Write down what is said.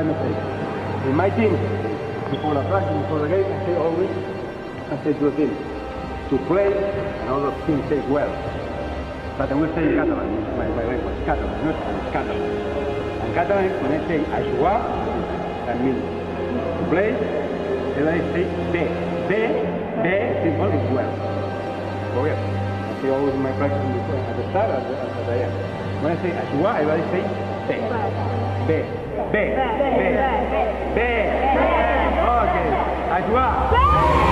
mistake. In my team, before the practice, before the game, I say always, I say to the team, to play and all the team say well. But I will say in Catalan, my language, Catalan, not Spanish, Catalan. And Catalan, when I say a jugar, that means to play, then I say be, simple is well. For real. I say always in my practice before, at the start, at the end. When I say a jugar, I always say be. Okay, a jugar.